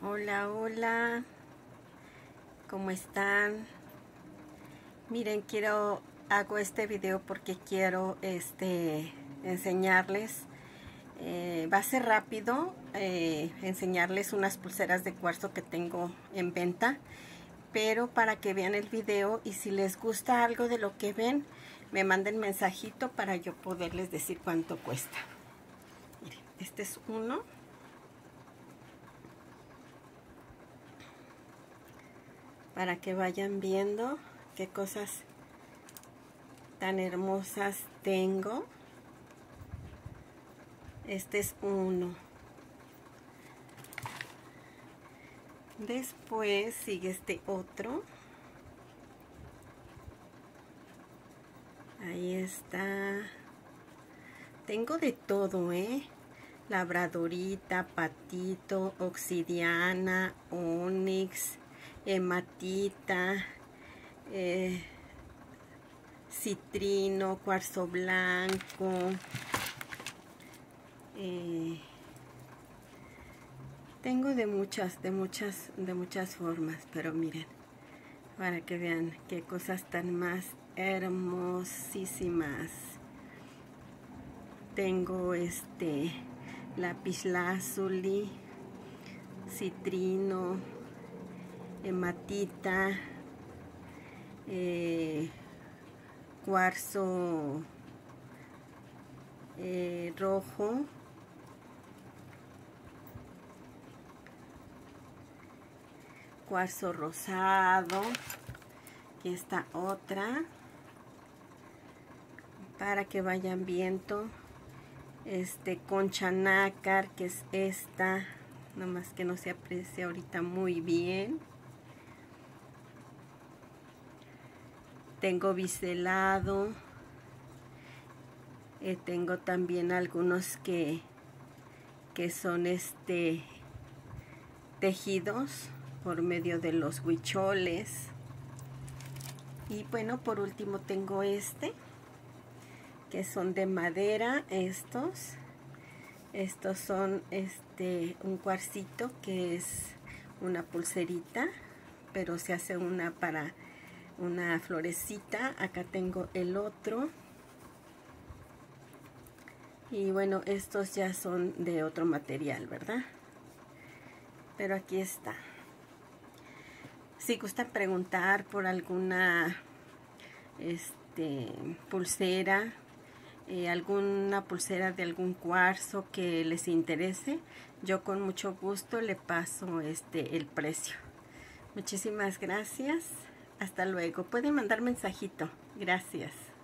Hola, hola, ¿cómo están? Miren, hago este video porque quiero enseñarles, va a ser rápido, enseñarles unas pulseras de cuarzo que tengo en venta, pero para que vean el video y si les gusta algo de lo que ven, me manden mensajito para yo poderles decir cuánto cuesta. Miren, este es uno. Para que vayan viendo qué cosas tan hermosas tengo. Este es uno. Después sigue este otro. Ahí está. Tengo de todo, labradorita, patito, obsidiana, onix, hematita, citrino, cuarzo blanco, tengo de muchas formas, pero miren, para que vean qué cosas tan más hermosísimas. Tengo lapislázuli, citrino, hematita, cuarzo rojo, cuarzo rosado. Aquí está otra para que vayan viendo. Concha nácar, que es esta, nomás que no se aprecia ahorita muy bien. Tengo biselado, tengo también algunos que son tejidos por medio de los huicholes. Y bueno, por último tengo que son de madera. Estos son un cuarcito que es una pulserita, pero se hace una para una florecita. Acá tengo el otro. Y bueno, estos ya son de otro material, ¿verdad? Pero aquí está. Si gustan preguntar por alguna pulsera, alguna pulsera de algún cuarzo que les interese, yo con mucho gusto le paso el precio. Muchísimas gracias. Hasta luego. Pueden mandar mensajito. Gracias.